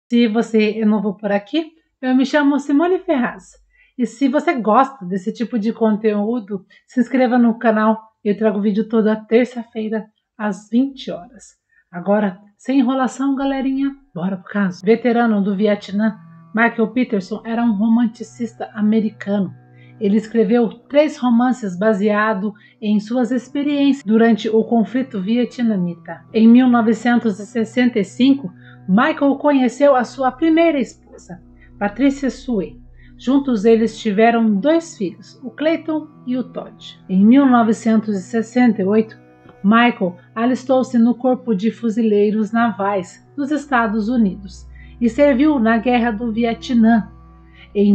Se você é novo por aqui, eu me chamo Simone Ferraz. E se você gosta desse tipo de conteúdo, se inscreva no canal. Eu trago vídeo toda terça-feira às 20 horas. Agora, sem enrolação, galerinha, bora pro caso. Veterano do Vietnã, Michael Peterson era um romanticista americano. Ele escreveu 3 romances baseados em suas experiências durante o conflito vietnamita. Em 1965, Michael conheceu a sua primeira esposa, Patricia Sue. Juntos eles tiveram 2 filhos, o Clayton e o Todd. Em 1968, Michael alistou-se no Corpo de Fuzileiros Navais dos Estados Unidos e serviu na Guerra do Vietnã. Em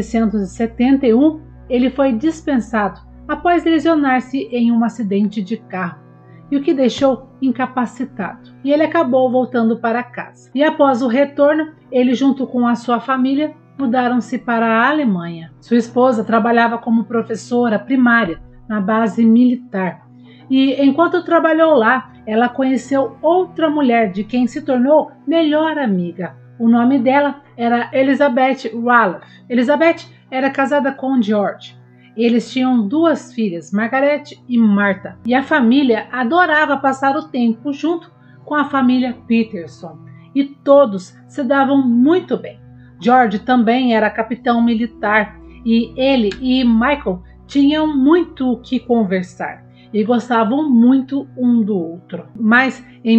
1971, ele foi dispensado após lesionar-se em um acidente de carro, e o que deixou incapacitado. E ele acabou voltando para casa. E após o retorno, ele junto com a sua família mudaram-se para a Alemanha. Sua esposa trabalhava como professora primária na base militar. E enquanto trabalhou lá, ela conheceu outra mulher de quem se tornou melhor amiga. O nome dela era Elizabeth Ralph. Elizabeth era casada com George. Eles tinham 2 filhas, Margaret e Martha, e a família adorava passar o tempo junto com a família Peterson, e todos se davam muito bem. George também era capitão militar, e ele e Michael tinham muito o que conversar, e gostavam muito um do outro. Mas em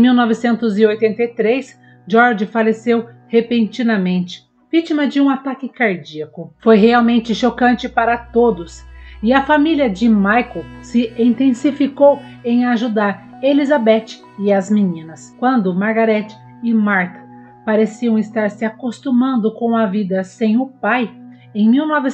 1983, George faleceu repentinamente, vítima de um ataque cardíaco. Foi realmente chocante para todos, e a família de Michael se intensificou em ajudar Elizabeth e as meninas. Quando Margaret e Martha pareciam estar se acostumando com a vida sem o pai, em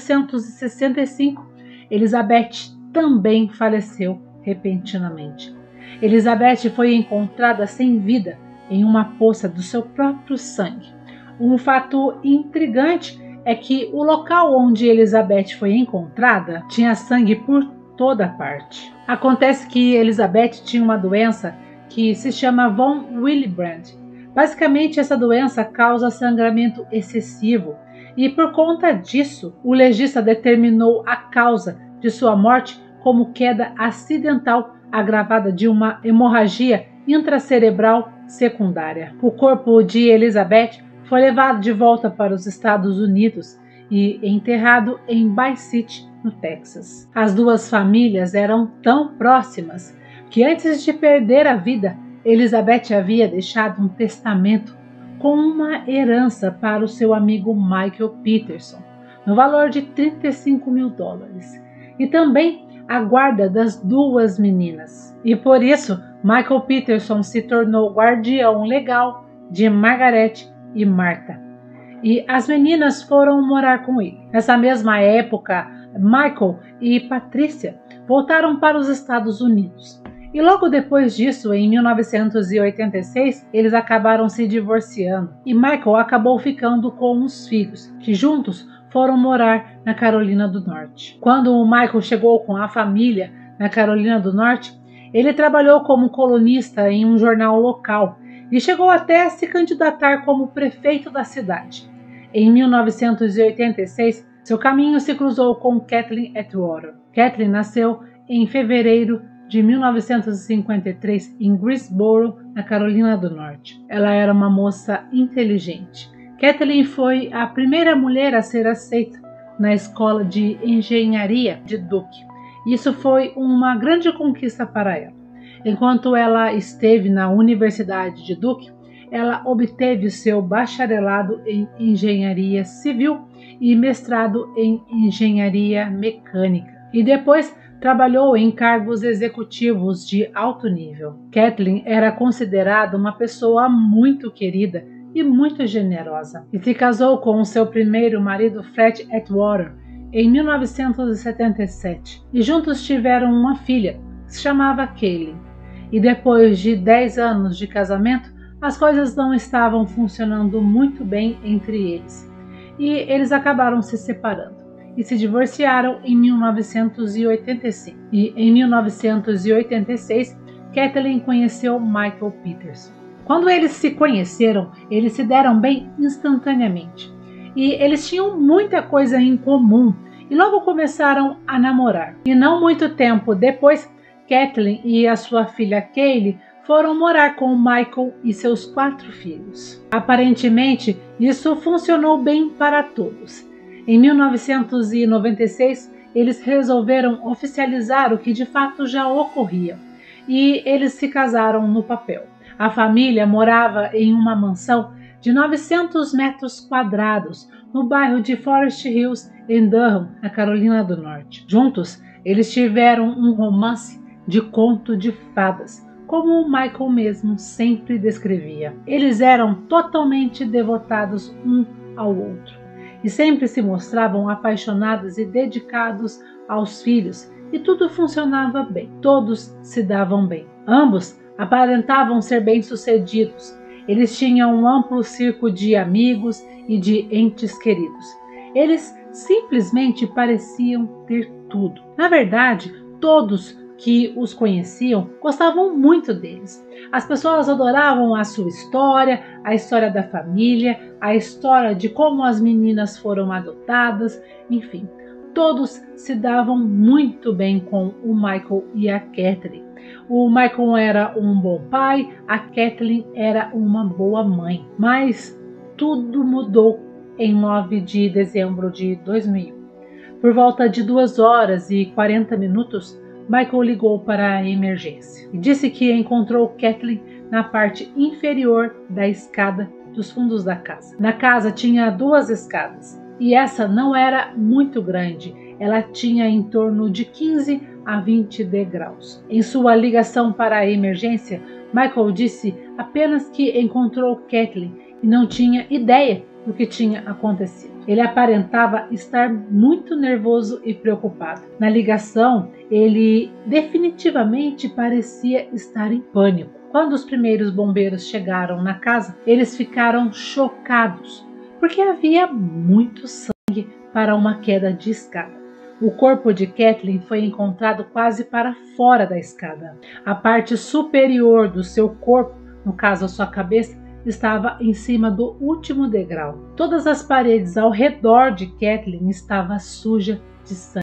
1965, Elizabeth também faleceu repentinamente. Elizabeth foi encontrada sem vida em uma poça do seu próprio sangue. Um fato intrigante é que o local onde Elizabeth foi encontrada tinha sangue por toda parte. Acontece que Elizabeth tinha uma doença que se chama von Willebrand. Basicamente, essa doença causa sangramento excessivo e, por conta disso, o legista determinou a causa de sua morte como queda acidental agravada de uma hemorragia intracerebral secundária. O corpo de Elizabeth foi levado de volta para os Estados Unidos e enterrado em Bay City, no Texas. As 2 famílias eram tão próximas que antes de perder a vida, Elizabeth havia deixado um testamento com uma herança para o seu amigo Michael Peterson, no valor de $35 mil, e também a guarda das 2 meninas. E por isso, Michael Peterson se tornou guardião legal de Margaret e Martha, e as meninas foram morar com ele. Nessa mesma época, Michael e Patricia voltaram para os Estados Unidos, e logo depois disso, em 1986, eles acabaram se divorciando, e Michael acabou ficando com os filhos, que juntos foram morar na Carolina do Norte. Quando o Michael chegou com a família na Carolina do Norte, ele trabalhou como colunista em um jornal local e chegou até a se candidatar como prefeito da cidade. Em 1986, seu caminho se cruzou com Kathleen Atwater. Kathleen nasceu em fevereiro de 1953 em Greensboro, na Carolina do Norte. Ela era uma moça inteligente. Kathleen foi a primeira mulher a ser aceita na escola de engenharia de Duke. Isso foi uma grande conquista para ela. Enquanto ela esteve na Universidade de Duke, ela obteve seu bacharelado em engenharia civil e mestrado em engenharia mecânica. E depois trabalhou em cargos executivos de alto nível. Kathleen era considerada uma pessoa muito querida e muito generosa, e se casou com seu primeiro marido, Fred Atwater, em 1977, e juntos tiveram uma filha, que se chamava Kaylee. E depois de 10 anos de casamento, as coisas não estavam funcionando muito bem entre eles, e eles acabaram se separando e se divorciaram em 1985. E em 1986, Kathleen conheceu Michael Peterson. Quando eles se conheceram, eles se deram bem instantaneamente. E eles tinham muita coisa em comum e logo começaram a namorar. E não muito tempo depois, Kathleen e a sua filha Kaylee foram morar com Michael e seus 4 filhos. Aparentemente, isso funcionou bem para todos. Em 1996, eles resolveram oficializar o que de fato já ocorria e eles se casaram no papel. A família morava em uma mansão de 900 metros quadrados no bairro de Forest Hills, em Durham, na Carolina do Norte. Juntos, eles tiveram um romance de conto de fadas, como o Michael mesmo sempre descrevia. Eles eram totalmente devotados um ao outro e sempre se mostravam apaixonados e dedicados aos filhos, e tudo funcionava bem. Todos se davam bem. Ambos aparentavam ser bem-sucedidos. Eles tinham um amplo círculo de amigos e de entes queridos. Eles simplesmente pareciam ter tudo. Na verdade, todos que os conheciam gostavam muito deles. As pessoas adoravam a sua história, a história da família, a história de como as meninas foram adotadas, enfim. Todos se davam muito bem com o Michael e a Kathleen. O Michael era um bom pai, a Kathleen era uma boa mãe. Mas tudo mudou em 9 de dezembro de 2001. Por volta de 2h40, Michael ligou para a emergência e disse que encontrou Kathleen na parte inferior da escada dos fundos da casa. Na casa tinha 2 escadas e essa não era muito grande, ela tinha em torno de 15 a 20 degraus. Em sua ligação para a emergência, Michael disse apenas que encontrou Kathleen e não tinha ideia do que tinha acontecido. Ele aparentava estar muito nervoso e preocupado. Na ligação, ele definitivamente parecia estar em pânico. Quando os primeiros bombeiros chegaram na casa, eles ficaram chocados, porque havia muito sangue para uma queda de escada. O corpo de Kathleen foi encontrado quase para fora da escada. A parte superior do seu corpo, no caso a sua cabeça, estava em cima do último degrau. Todas as paredes ao redor de Kathleen estavam sujas de sangue.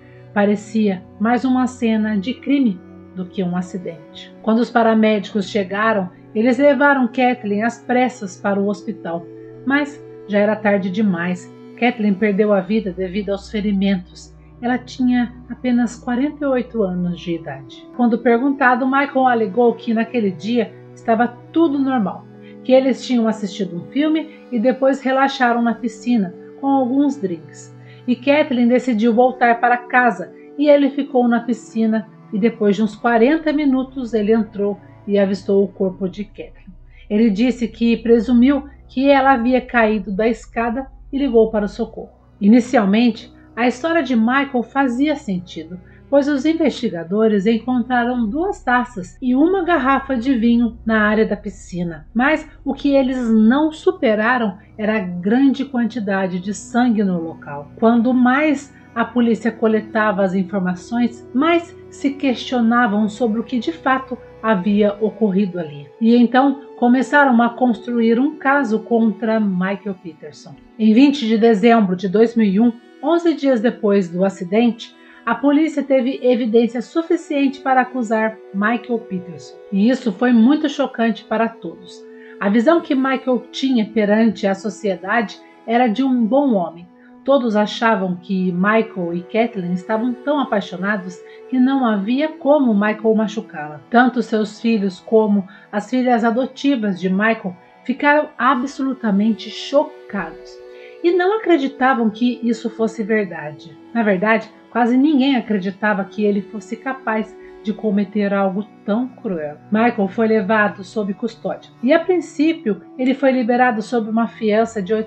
Parecia mais uma cena de crime do que um acidente. Quando os paramédicos chegaram, eles levaram Kathleen às pressas para o hospital, mas já era tarde demais. Kathleen perdeu a vida devido aos ferimentos. Ela tinha apenas 48 anos de idade. Quando perguntado, Michael alegou que naquele dia estava tudo normal, que eles tinham assistido um filme e depois relaxaram na piscina com alguns drinks. E Kathleen decidiu voltar para casa e ele ficou na piscina e depois de uns 40 minutos ele entrou e avistou o corpo de Kathleen. Ele disse que presumiu que ela havia caído da escada e ligou para o socorro. Inicialmente, a história de Michael fazia sentido, pois os investigadores encontraram 2 taças e uma garrafa de vinho na área da piscina. Mas o que eles não superaram era a grande quantidade de sangue no local. Quando mais a polícia coletava as informações, mais se questionavam sobre o que de fato havia ocorrido ali. E então começaram a construir um caso contra Michael Peterson. Em 20 de dezembro de 2001, 11 dias depois do acidente, a polícia teve evidência suficiente para acusar Michael Peterson. E isso foi muito chocante para todos. A visão que Michael tinha perante a sociedade era de um bom homem. Todos achavam que Michael e Kathleen estavam tão apaixonados que não havia como Michael machucá-la. Tanto seus filhos como as filhas adotivas de Michael ficaram absolutamente chocados e não acreditavam que isso fosse verdade. Na verdade, quase ninguém acreditava que ele fosse capaz de cometer algo tão cruel. Michael foi levado sob custódia e, a princípio, ele foi liberado sob uma fiança de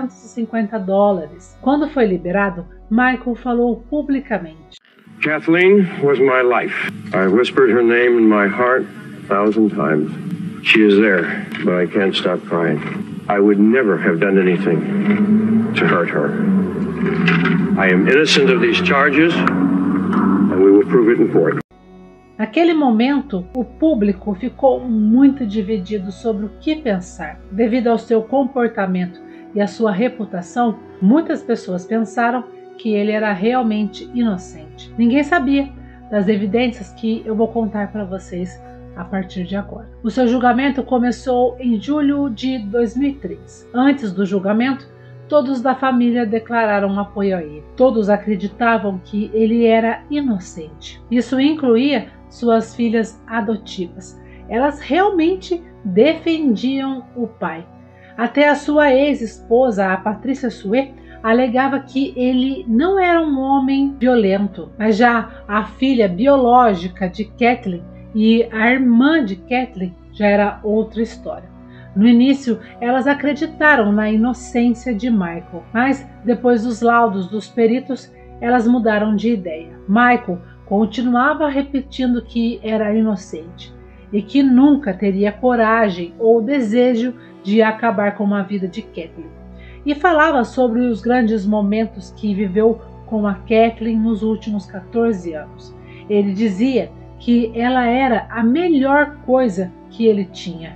$850. Quando foi liberado, Michael falou publicamente: Kathleen was my life. I whispered her name in my heart 1,000 times. She is there, but I can't stop crying. I would never have done anything to hurt her. I am innocent of these charges, and we will prove it in court. Naquele momento, o público ficou muito dividido sobre o que pensar. Devido ao seu comportamento e à sua reputação, muitas pessoas pensaram que ele era realmente inocente. Ninguém sabia das evidências que eu vou contar para vocês a partir de agora. O seu julgamento começou em julho de 2003. Antes do julgamento, todos da família declararam apoio a ele. Todos acreditavam que ele era inocente. Isso incluía suas filhas adotivas. Elas realmente defendiam o pai. Até a sua ex-esposa, a Patrícia Sue, alegava que ele não era um homem violento, mas já a filha biológica de Kathleen e a irmã de Kathleen já era outra história. No início, elas acreditaram na inocência de Michael, mas depois dos laudos dos peritos, elas mudaram de ideia. Michael continuava repetindo que era inocente e que nunca teria coragem ou desejo de acabar com a vida de Kathleen. E falava sobre os grandes momentos que viveu com a Kathleen nos últimos 14 anos. Ele dizia que ela era a melhor coisa que ele tinha.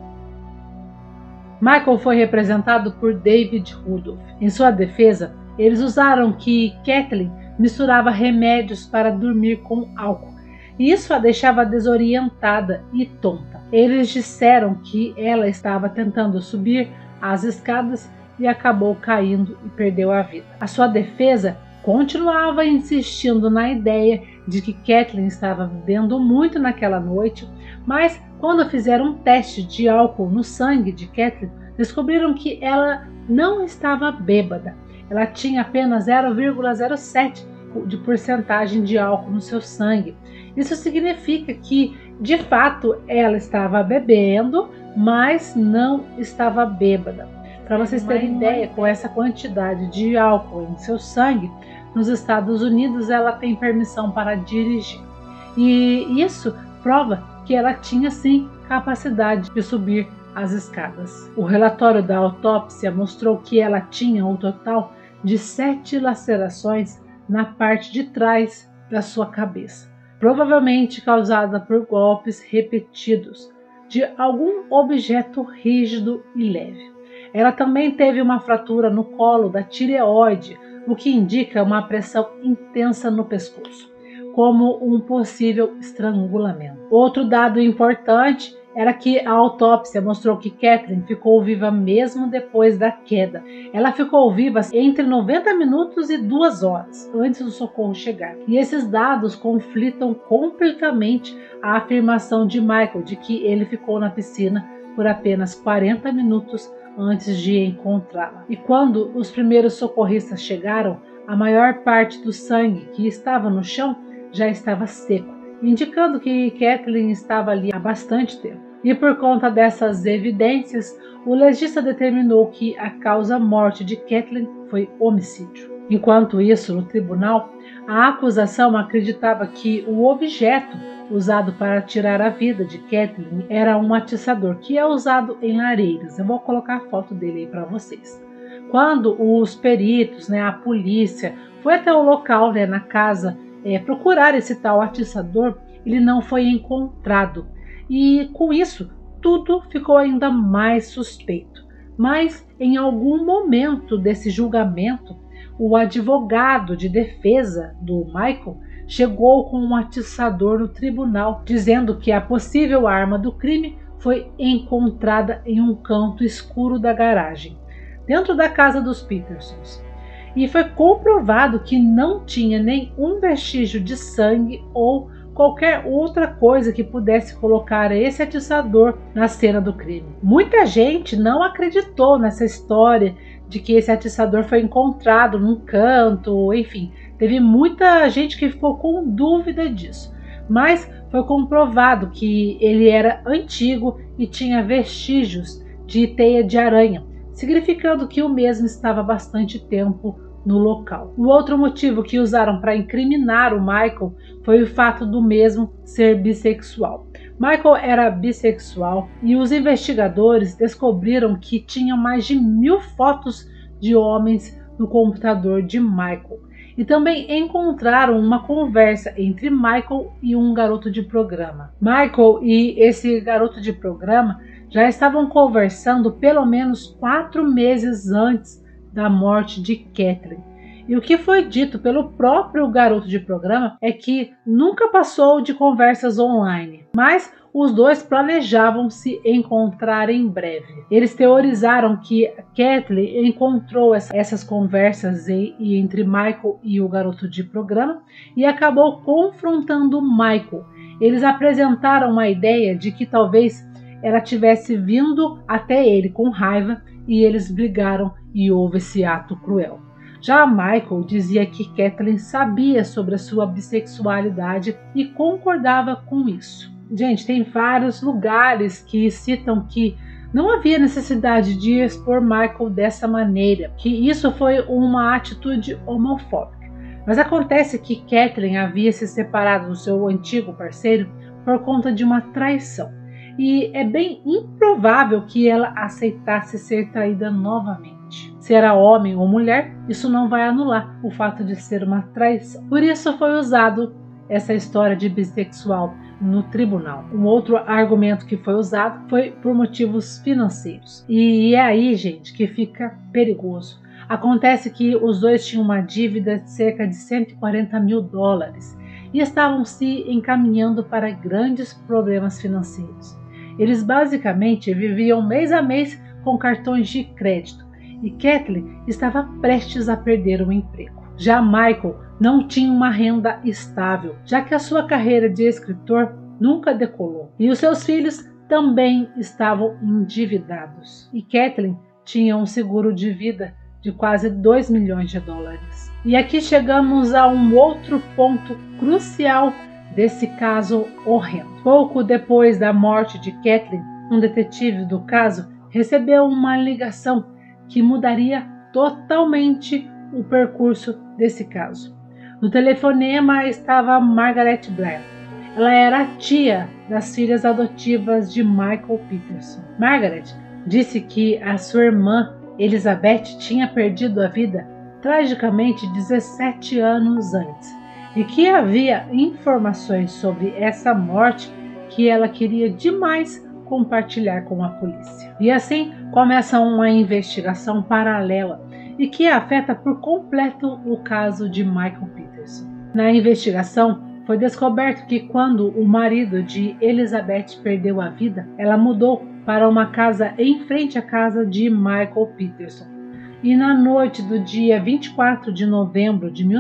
Michael foi representado por David Rudolph. Em sua defesa, eles usaram que Kathleen misturava remédios para dormir com álcool, e isso a deixava desorientada e tonta. Eles disseram que ela estava tentando subir as escadas e acabou caindo e perdeu a vida. A sua defesa continuava insistindo na ideia de que Kathleen estava bebendo muito naquela noite, mas quando fizeram um teste de álcool no sangue de Kathleen, descobriram que ela não estava bêbada. Ela tinha apenas 0,07 de porcentagem de álcool no seu sangue. Isso significa que, de fato, ela estava bebendo, mas não estava bêbada. Para vocês terem ideia, com essa quantidade de álcool em seu sangue, nos Estados Unidos ela tem permissão para dirigir. E isso prova que ela tinha sim capacidade de subir as escadas. O relatório da autópsia mostrou que ela tinha um total de 7 lacerações na parte de trás da sua cabeça, provavelmente causada por golpes repetidos de algum objeto rígido e leve. Ela também teve uma fratura no colo da tireoide, o que indica uma pressão intensa no pescoço, como um possível estrangulamento. Outro dado importante era que a autópsia mostrou que Kathleen ficou viva mesmo depois da queda. Ela ficou viva entre 90 minutos e 2 horas antes do socorro chegar. E esses dados conflitam completamente a afirmação de Michael de que ele ficou na piscina por apenas 40 minutos antes de encontrá-la. E quando os primeiros socorristas chegaram, a maior parte do sangue que estava no chão já estava seco, indicando que Kathleen estava ali há bastante tempo. E por conta dessas evidências, o legista determinou que a causa-morte de Kathleen foi homicídio. Enquanto isso, no tribunal, a acusação acreditava que o objeto usado para tirar a vida de Kathleen era um atiçador que é usado em lareiras. Eu vou colocar a foto dele aí para vocês. Quando os peritos, a polícia, foi até o local, na casa, procurar esse tal atiçador, ele não foi encontrado. E com isso, tudo ficou ainda mais suspeito. Mas em algum momento desse julgamento, o advogado de defesa do Michael chegou com um atiçador no tribunal, dizendo que a possível arma do crime foi encontrada em um canto escuro da garagem, dentro da casa dos Petersons. E foi comprovado que não tinha nenhum vestígio de sangue ou qualquer outra coisa que pudesse colocar esse atiçador na cena do crime. Muita gente não acreditou nessa história de que esse atiçador foi encontrado num canto, enfim, teve muita gente que ficou com dúvida disso, mas foi comprovado que ele era antigo e tinha vestígios de teia de aranha, significando que o mesmo estava bastante tempo no local. O outro motivo que usaram para incriminar o Michael foi o fato do mesmo ser bissexual. Michael era bissexual e os investigadores descobriram que tinha mais de 1000 fotos de homens no computador de Michael. e também encontraram uma conversa entre Michael e um garoto de programa. Michael e esse garoto de programa já estavam conversando pelo menos 4 meses antes da morte de Kathleen. E o que foi dito pelo próprio garoto de programa é que nunca passou de conversas online, mas os dois planejavam se encontrar em breve. Eles teorizaram que Kathleen encontrou essas conversas entre Michael e o garoto de programa e acabou confrontando Michael. Eles apresentaram a ideia de que talvez ela tivesse vindo até ele com raiva e eles brigaram e houve esse ato cruel. Já Michael dizia que Kathleen sabia sobre a sua bissexualidade e concordava com isso. Gente, tem vários lugares que citam que não havia necessidade de expor Michael dessa maneira, que isso foi uma atitude homofóbica. Mas acontece que Kathleen havia se separado do seu antigo parceiro por conta de uma traição. E é bem improvável que ela aceitasse ser traída novamente. Se era homem ou mulher, isso não vai anular o fato de ser uma traição. Por isso foi usado essa história de bissexual no tribunal. Um outro argumento que foi usado foi por motivos financeiros. E é aí, gente, que fica perigoso. Acontece que os dois tinham uma dívida de cerca de $140 mil e estavam se encaminhando para grandes problemas financeiros. Eles basicamente viviam mês a mês com cartões de crédito e Kathleen estava prestes a perder o emprego. Já Michael não tinha uma renda estável, já que a sua carreira de escritor nunca decolou. E os seus filhos também estavam endividados. E Kathleen tinha um seguro de vida de quase $2 milhões. E aqui chegamos a um outro ponto crucial desse caso horrendo. Pouco depois da morte de Kathleen, um detetive do caso recebeu uma ligação que mudaria totalmente o percurso desse caso. No telefonema estava Margaret Blair. Ela era a tia das filhas adotivas de Michael Peterson. Margaret disse que a sua irmã Elizabeth tinha perdido a vida tragicamente 17 anos antes e que havia informações sobre essa morte que ela queria demais compartilhar com a polícia. E assim começa uma investigação paralela e que afeta por completo o caso de Michael Peterson. Na investigação, foi descoberto que quando o marido de Elizabeth perdeu a vida, ela mudou para uma casa em frente à casa de Michael Peterson. E na noite do dia 24 de novembro de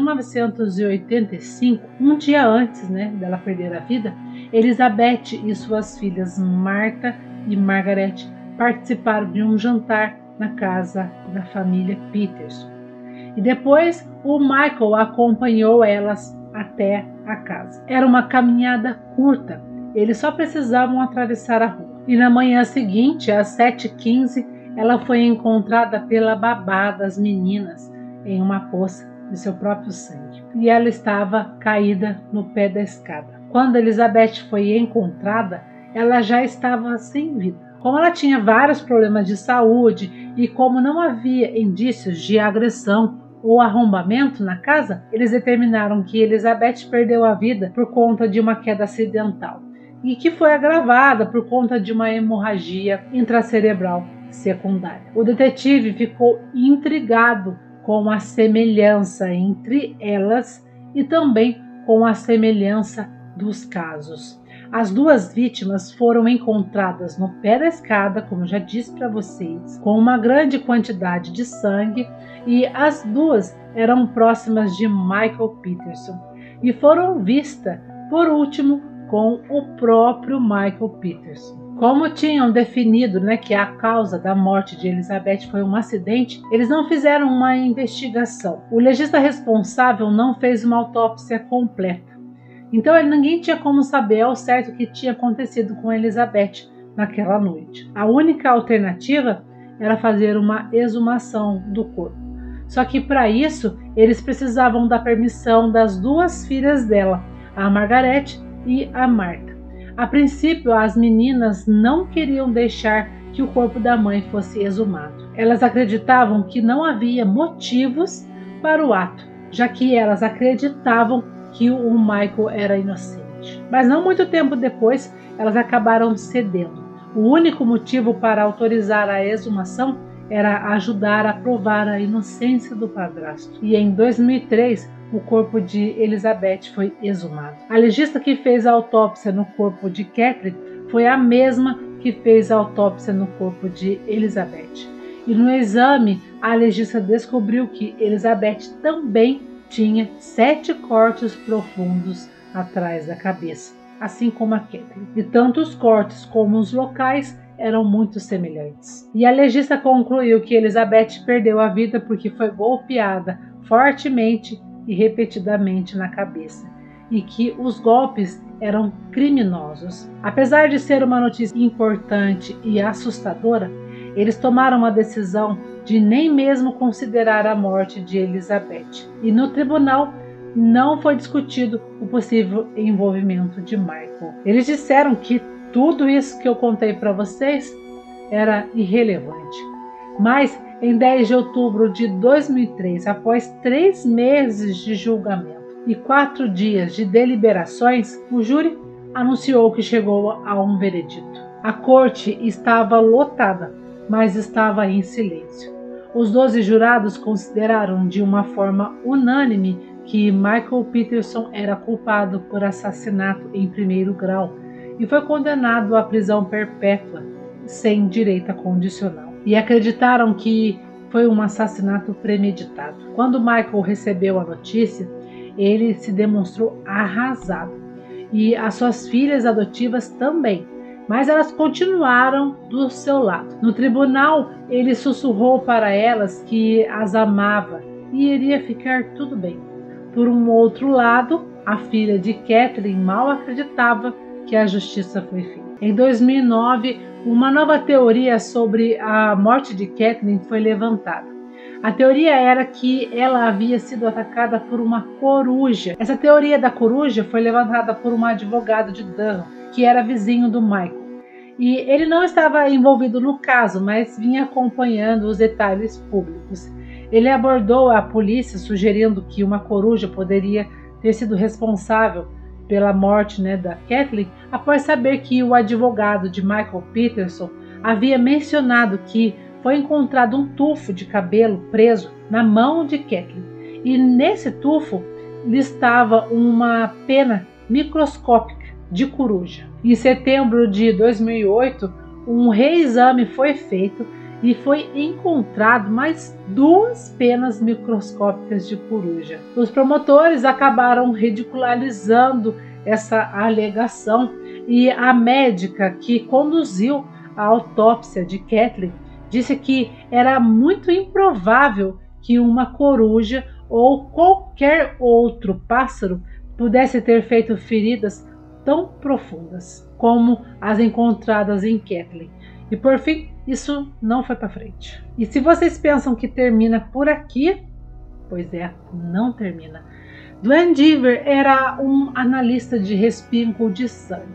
1985, um dia antes dela perder a vida, Elizabeth e suas filhas Martha e Margaret participaram de um jantar na casa da família Peterson. E depois o Michael acompanhou elas até a casa. Era uma caminhada curta, eles só precisavam atravessar a rua. E na manhã seguinte, às 7h15, ela foi encontrada pela babá das meninas em uma poça de seu próprio sangue. E ela estava caída no pé da escada. Quando Elizabeth foi encontrada, ela já estava sem vida. Como ela tinha vários problemas de saúde e como não havia indícios de agressão ou arrombamento na casa, eles determinaram que Elizabeth perdeu a vida por conta de uma queda acidental e que foi agravada por conta de uma hemorragia intracerebral secundária. O detetive ficou intrigado com a semelhança entre elas e também com a semelhança dos casos. As duas vítimas foram encontradas no pé da escada, como eu já disse para vocês, com uma grande quantidade de sangue, e as duas eram próximas de Michael Peterson e foram vistas, por último, com o próprio Michael Peterson. Como tinham definido que a causa da morte de Elizabeth foi um acidente, eles não fizeram uma investigação. O legista responsável não fez uma autópsia completa. Então ninguém tinha como saber ao certo o que tinha acontecido com Elizabeth naquela noite. A única alternativa era fazer uma exumação do corpo. Só que para isso eles precisavam da permissão das duas filhas dela, a Margaret e a Martha. A princípio, as meninas não queriam deixar que o corpo da mãe fosse exumado. Elas acreditavam que não havia motivos para o ato já que elas acreditavam que o Michael era inocente. Mas não muito tempo depois, elas acabaram cedendo. O único motivo para autorizar a exumação era ajudar a provar a inocência do padrasto. E em 2003, o corpo de Elizabeth foi exumado. A legista que fez a autópsia no corpo de Kathleen foi a mesma que fez a autópsia no corpo de Elizabeth. E no exame, a legista descobriu que Elizabeth também tinha 7 cortes profundos atrás da cabeça, assim como a Kathleen. E tanto os cortes como os locais eram muito semelhantes. E a legista concluiu que Elizabeth perdeu a vida porque foi golpeada fortemente e repetidamente na cabeça, e que os golpes eram criminosos. Apesar de ser uma notícia importante e assustadora, eles tomaram a decisão de nem mesmo considerar a morte de Elizabeth. E no tribunal não foi discutido o possível envolvimento de Michael. Eles disseram que tudo isso que eu contei para vocês era irrelevante. Mas em 10 de outubro de 2003, após 3 meses de julgamento e 4 dias de deliberações, o júri anunciou que chegou a um veredito. A corte estava lotada, mas estava em silêncio. Os 12 jurados consideraram de uma forma unânime que Michael Peterson era culpado por assassinato em primeiro grau e foi condenado à prisão perpétua, sem direito condicional. E acreditaram que foi um assassinato premeditado. Quando Michael recebeu a notícia, ele se demonstrou arrasado. E as suas filhas adotivas também, mas elas continuaram do seu lado. No tribunal, ele sussurrou para elas que as amava e iria ficar tudo bem. Por um outro lado, a filha de Kathleen mal acreditava que a justiça foi feita. Em 2009, uma nova teoria sobre a morte de Kathleen foi levantada. A teoria era que ela havia sido atacada por uma coruja. Essa teoria da coruja foi levantada por um advogado de Durham, que era vizinho do Michael. E ele não estava envolvido no caso, mas vinha acompanhando os detalhes públicos. Ele abordou a polícia sugerindo que uma coruja poderia ter sido responsável pela morte da Kathleen, após saber que o advogado de Michael Peterson havia mencionado que foi encontrado um tufo de cabelo preso na mão de Kathleen, e nesse tufo estava uma pena microscópica de coruja. Em setembro de 2008, um reexame foi feito e foi encontrado mais 2 penas microscópicas de coruja. Os promotores acabaram ridicularizando essa alegação e a médica que conduziu a autópsia de Kathleen disse que era muito improvável que uma coruja ou qualquer outro pássaro pudesse ter feito feridas tão profundas como as encontradas em Kathleen. E por fim, isso não foi para frente. E se vocês pensam que termina por aqui, pois é, não termina. Duane Deaver era um analista de respingo de sangue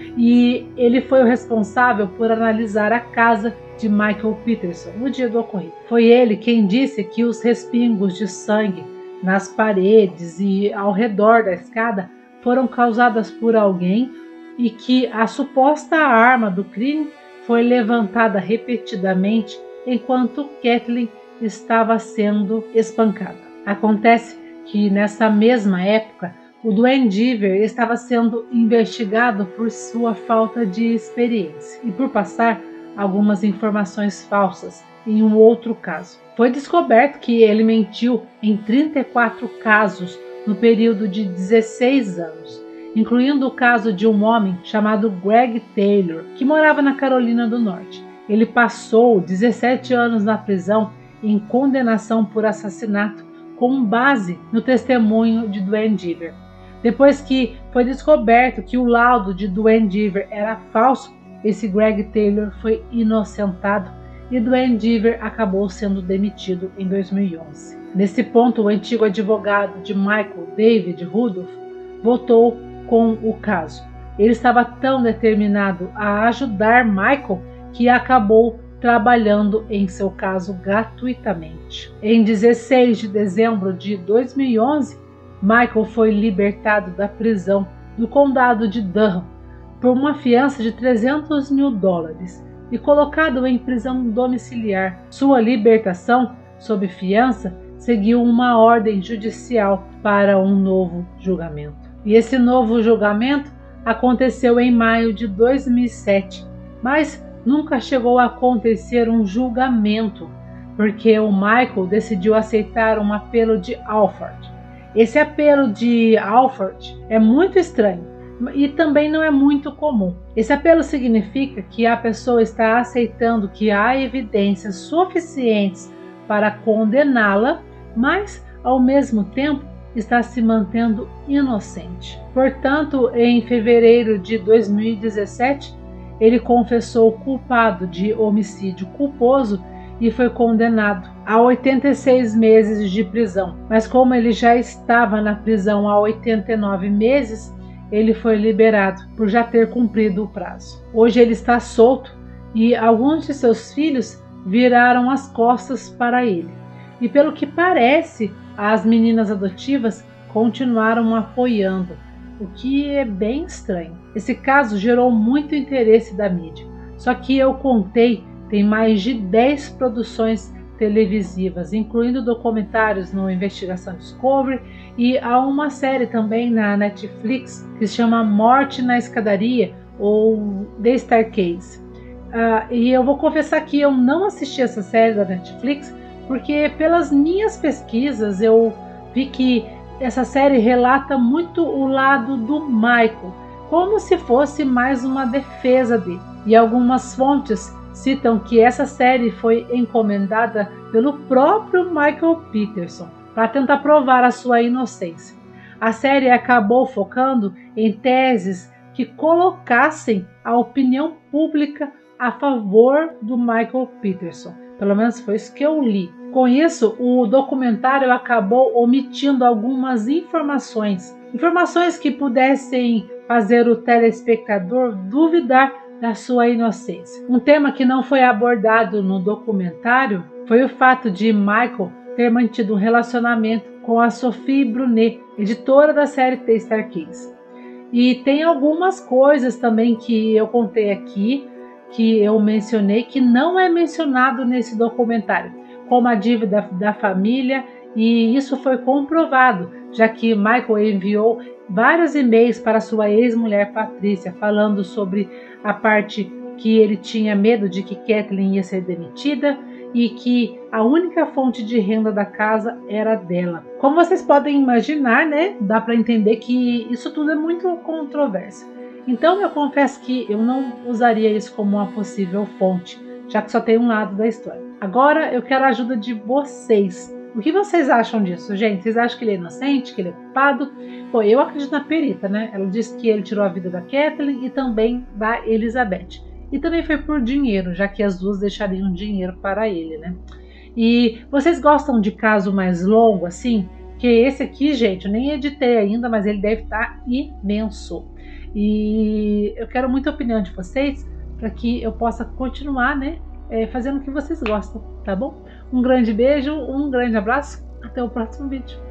e ele foi o responsável por analisar a casa de Michael Peterson no dia do ocorrido. Foi ele quem disse que os respingos de sangue nas paredes e ao redor da escada foram causadas por alguém e que a suposta arma do crime foi levantada repetidamente enquanto Kathleen estava sendo espancada. Acontece que nessa mesma época, o Duane Deaver estava sendo investigado por sua falta de experiência e por passar algumas informações falsas em um outro caso. Foi descoberto que ele mentiu em 34 casos no período de 16 anos, incluindo o caso de um homem chamado Greg Taylor, que morava na Carolina do Norte. Ele passou 17 anos na prisão em condenação por assassinato com base no testemunho de Duane Deaver. Depois que foi descoberto que o laudo de Duane Deaver era falso, esse Greg Taylor foi inocentado e Duane Deaver acabou sendo demitido em 2011. Nesse ponto, o antigo advogado de Michael, David Rudolph, voltou com o caso. Ele estava tão determinado a ajudar Michael que acabou trabalhando em seu caso gratuitamente. Em 16 de dezembro de 2011, Michael foi libertado da prisão do condado de Durham por uma fiança de $300 mil e colocado em prisão domiciliar. Sua libertação sob fiança seguiu uma ordem judicial para um novo julgamento. E esse novo julgamento aconteceu em maio de 2007, mas nunca chegou a acontecer um julgamento, porque o Michael decidiu aceitar um apelo de Alford. Esse apelo de Alford é muito estranho e também não é muito comum. Esse apelo significa que a pessoa está aceitando que há evidências suficientes para condená-la, mas ao mesmo tempo está se mantendo inocente. Portanto, em fevereiro de 2017, ele confessou culpado de homicídio culposo e foi condenado a 86 meses de prisão. Mas como ele já estava na prisão há 89 meses, ele foi liberado por já ter cumprido o prazo. Hoje ele está solto e alguns de seus filhos viraram as costas para ele. E pelo que parece, as meninas adotivas continuaram apoiando, o que é bem estranho. Esse caso gerou muito interesse da mídia, só que eu contei, tem mais de 10 produções televisivas, incluindo documentários no Investigação Discovery, e há uma série também na Netflix que se chama Morte na Escadaria ou The Staircase. E eu vou confessar que eu não assisti essa série da Netflix porque pelas minhas pesquisas eu vi que essa série relata muito o lado do Michael, como se fosse mais uma defesa dele. E algumas fontes citam que essa série foi encomendada pelo próprio Michael Peterson para tentar provar a sua inocência. A série acabou focando em teses que colocassem a opinião pública a favor do Michael Peterson. Pelo menos foi isso que eu li. Com isso, o documentário acabou omitindo algumas informações que pudessem fazer o telespectador duvidar da sua inocência. Um tema que não foi abordado no documentário foi o fato de Michael ter mantido um relacionamento com a Sophie Brunet, editora da série The Staircase. E tem algumas coisas também que eu contei aqui, que eu mencionei, que não é mencionado nesse documentário, como a dívida da família, e isso foi comprovado, já que Michael enviou vários e-mails para sua ex-mulher Patrícia, falando sobre a parte que ele tinha medo de que Kathleen ia ser demitida e que a única fonte de renda da casa era dela. Como vocês podem imaginar, né, dá para entender que isso tudo é muito controverso. Então eu confesso que eu não usaria isso como uma possível fonte, já que só tem um lado da história. Agora eu quero a ajuda de vocês. O que vocês acham disso, gente? Vocês acham que ele é inocente, que ele é culpado? Bom, eu acredito na perita, né? Ela disse que ele tirou a vida da Kathleen e também da Elizabeth. E também foi por dinheiro, já que as duas deixariam dinheiro para ele, né? E vocês gostam de caso mais longo, assim? Que esse aqui, gente, eu nem editei ainda, mas ele deve estar imenso. E eu quero muita opinião de vocês para que eu possa continuar, né, fazendo o que vocês gostam, tá bom? Um grande beijo, um grande abraço, até o próximo vídeo.